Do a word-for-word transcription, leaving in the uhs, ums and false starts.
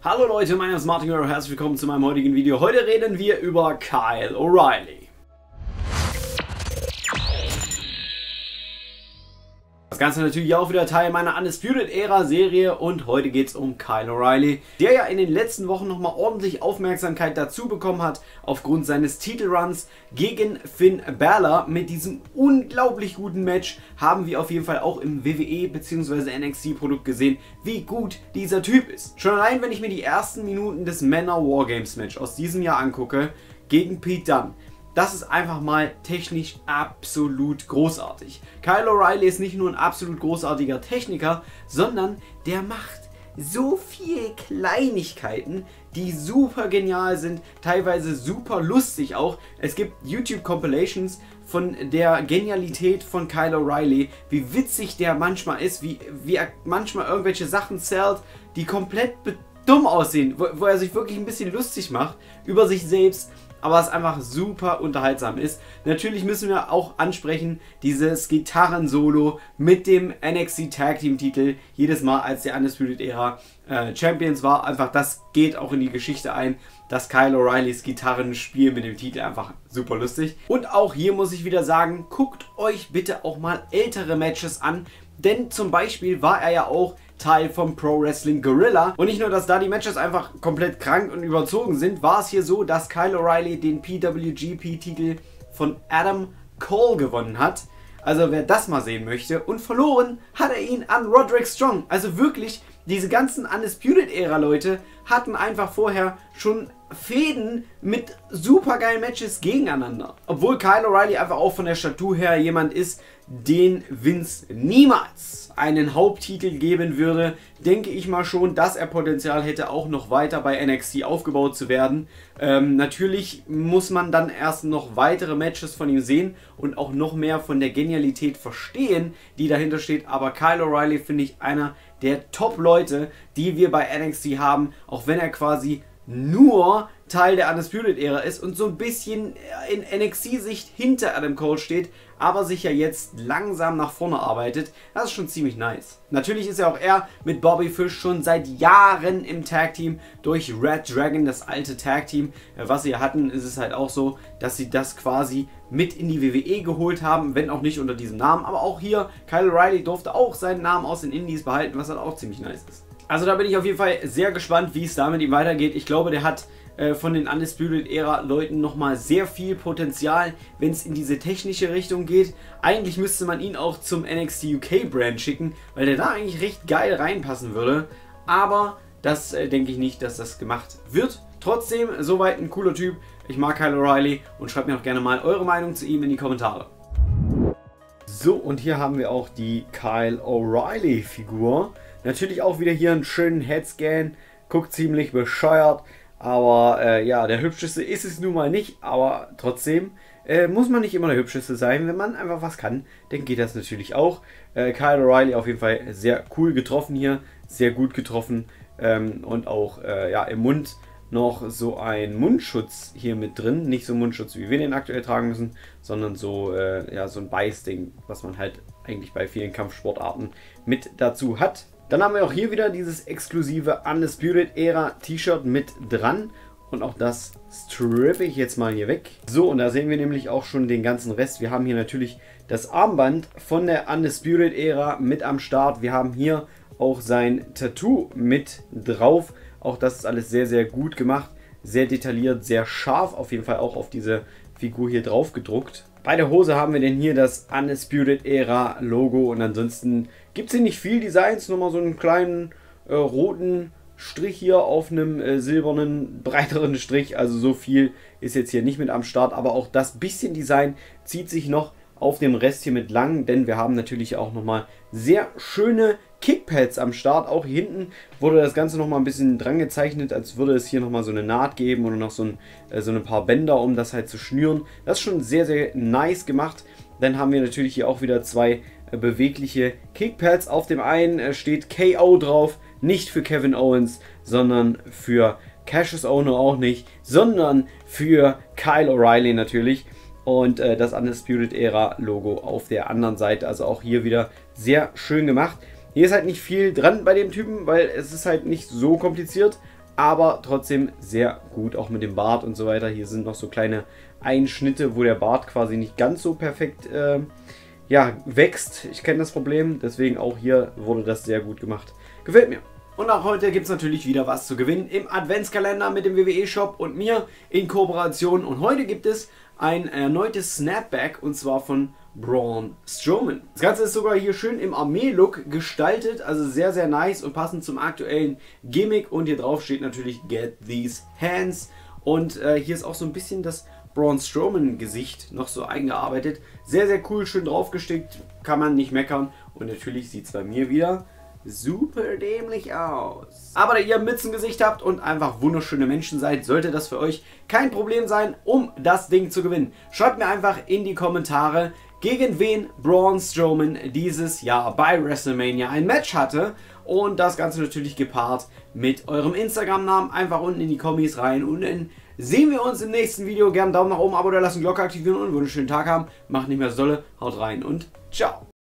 Hallo Leute, mein Name ist Martin und herzlich willkommen zu meinem heutigen Video. Heute reden wir über Kyle O'Reilly. Das Ganze natürlich auch wieder Teil meiner Undisputed-Ära-Serie und heute geht es um Kyle O'Reilly, der ja in den letzten Wochen nochmal ordentlich Aufmerksamkeit dazu bekommen hat, aufgrund seines Titelruns gegen Finn Balor. Mit diesem unglaublich guten Match haben wir auf jeden Fall auch im W W E bzw. N X T-Produkt gesehen, wie gut dieser Typ ist. Schon allein, wenn ich mir die ersten Minuten des Männer Wargames Match aus diesem Jahr angucke, gegen Pete Dunne. Das ist einfach mal technisch absolut großartig. Kyle O'Reilly ist nicht nur ein absolut großartiger Techniker, sondern der macht so viele Kleinigkeiten, die super genial sind, teilweise super lustig auch. Es gibt YouTube-Compilations von der Genialität von Kyle O'Reilly, wie witzig der manchmal ist, wie, wie er manchmal irgendwelche Sachen zählt, die komplett dumm aussehen, wo, wo er sich wirklich ein bisschen lustig macht über sich selbst, aber es einfach super unterhaltsam ist. Natürlich müssen wir auch ansprechen, dieses Gitarrensolo mit dem N X T Tag Team Titel, jedes Mal als der Undisputed Era äh, Champions war, einfach das geht auch in die Geschichte ein, dass Kyle O'Reillys Gitarrenspiel mit dem Titel einfach super lustig. Und auch hier muss ich wieder sagen, guckt euch bitte auch mal ältere Matches an, denn zum Beispiel war er ja auch Teil vom Pro Wrestling Guerrilla. Und nicht nur, dass da die Matches einfach komplett krank und überzogen sind, war es hier so, dass Kyle O'Reilly den P W G P-Titel von Adam Cole gewonnen hat. Also wer das mal sehen möchte. Und verloren hat er ihn an Roderick Strong. Also wirklich, diese ganzen Undisputed-Ära-Leute hatten einfach vorher schon Fäden mit super geilen Matches gegeneinander. Obwohl Kyle O'Reilly einfach auch von der Statur her jemand ist, den Vince niemals einen Haupttitel geben würde, denke ich mal schon, dass er Potenzial hätte, auch noch weiter bei N X T aufgebaut zu werden. Ähm, natürlich muss man dann erst noch weitere Matches von ihm sehen und auch noch mehr von der Genialität verstehen, die dahinter steht. Aber Kyle O'Reilly finde ich einer der Top-Leute, die wir bei N X T haben, auch wenn er quasi nur Teil der Undisputed-Ära ist und so ein bisschen in N X T-Sicht hinter Adam Cole steht, aber sich ja jetzt langsam nach vorne arbeitet. Das ist schon ziemlich nice. Natürlich ist ja auch er mit Bobby Fish schon seit Jahren im Tag-Team durch Red Dragon, das alte Tag-Team, was sie hatten, ist es halt auch so, dass sie das quasi mit in die W W E geholt haben, wenn auch nicht unter diesem Namen. Aber auch hier, Kyle O'Reilly durfte auch seinen Namen aus den Indies behalten, was halt auch ziemlich nice ist. Also da bin ich auf jeden Fall sehr gespannt, wie es da mit ihm weitergeht. Ich glaube, der hat äh, von den Undisputed-Ära-Leuten nochmal sehr viel Potenzial, wenn es in diese technische Richtung geht. Eigentlich müsste man ihn auch zum N X T U K-Brand schicken, weil der da eigentlich recht geil reinpassen würde. Aber das äh, denke ich nicht, dass das gemacht wird. Trotzdem, soweit ein cooler Typ. Ich mag Kyle O'Reilly und schreibt mir auch gerne mal eure Meinung zu ihm in die Kommentare. So, und hier haben wir auch die Kyle O'Reilly-Figur. Natürlich auch wieder hier einen schönen Headscan, guckt ziemlich bescheuert, aber äh, ja, der hübscheste ist es nun mal nicht, aber trotzdem äh, muss man nicht immer der hübscheste sein. Wenn man einfach was kann, dann geht das natürlich auch. Äh, Kyle O'Reilly auf jeden Fall sehr cool getroffen hier, sehr gut getroffen ähm, und auch äh, ja, im Mund noch so ein Mundschutz hier mit drin, nicht so ein Mundschutz, wie wir den aktuell tragen müssen, sondern so, äh, ja, so ein Beißding, was man halt eigentlich bei vielen Kampfsportarten mit dazu hat. Dann haben wir auch hier wieder dieses exklusive Undisputed-Ära-T-Shirt mit dran. Und auch das strippe ich jetzt mal hier weg. So, und da sehen wir nämlich auch schon den ganzen Rest. Wir haben hier natürlich das Armband von der Undisputed-Ära mit am Start. Wir haben hier auch sein Tattoo mit drauf. Auch das ist alles sehr, sehr gut gemacht. Sehr detailliert, sehr scharf. Auf jeden Fall auch auf diese Figur hier drauf gedruckt. Bei der Hose haben wir denn hier das Undisputed-Ära-Logo. Und ansonsten gibt es hier nicht viel Designs. Nur mal so einen kleinen äh, roten Strich hier auf einem äh, silbernen, breiteren Strich. Also so viel ist jetzt hier nicht mit am Start. Aber auch das bisschen Design zieht sich noch auf dem Rest hier mit lang. Denn wir haben natürlich auch nochmal sehr schöne Kickpads am Start. Auch hier hinten wurde das Ganze nochmal ein bisschen dran gezeichnet, als würde es hier nochmal so eine Naht geben oder noch so ein, äh, so ein paar Bänder, um das halt zu schnüren. Das ist schon sehr, sehr nice gemacht. Dann haben wir natürlich hier auch wieder zwei äh, bewegliche Kickpads. Auf dem einen äh, steht K O drauf. Nicht für Kevin Owens, sondern für Cassius Ohno auch nicht, sondern für Kyle O'Reilly natürlich. Und äh, das Undisputed-Ära-Logo auf der anderen Seite. Also auch hier wieder sehr schön gemacht. Hier ist halt nicht viel dran bei dem Typen, weil es ist halt nicht so kompliziert. aber trotzdem sehr gut, auch mit dem Bart und so weiter. Hier sind noch so kleine Einschnitte, wo der Bart quasi nicht ganz so perfekt äh, ja, wächst. Ich kenne das Problem, deswegen auch hier wurde das sehr gut gemacht. Gefällt mir. Und auch heute gibt es natürlich wieder was zu gewinnen im Adventskalender mit dem W W E-Shop und mir in Kooperation. Und heute gibt es ein erneutes Snapback und zwar von Braun Strowman. Das Ganze ist sogar hier schön im Armee-Look gestaltet, also sehr, sehr nice und passend zum aktuellen Gimmick. Und hier drauf steht natürlich Get These Hands. Und äh, hier ist auch so ein bisschen das Braun Strowman Gesicht noch so eingearbeitet. Sehr, sehr cool, schön draufgestickt, kann man nicht meckern. Und natürlich sieht es bei mir wieder super dämlich aus. Aber da ihr Mützengesicht habt und einfach wunderschöne Menschen seid, sollte das für euch kein Problem sein, um das Ding zu gewinnen. Schreibt mir einfach in die Kommentare, gegen wen Braun Strowman dieses Jahr bei WrestleMania ein Match hatte. Und das Ganze natürlich gepaart mit eurem Instagram-Namen. Einfach unten in die Kommis rein und dann sehen wir uns im nächsten Video. Gerne Daumen nach oben, Abo da lassen, Glocke aktivieren und einen wunderschönen Tag haben. Macht nicht mehr so dolle, haut rein und ciao.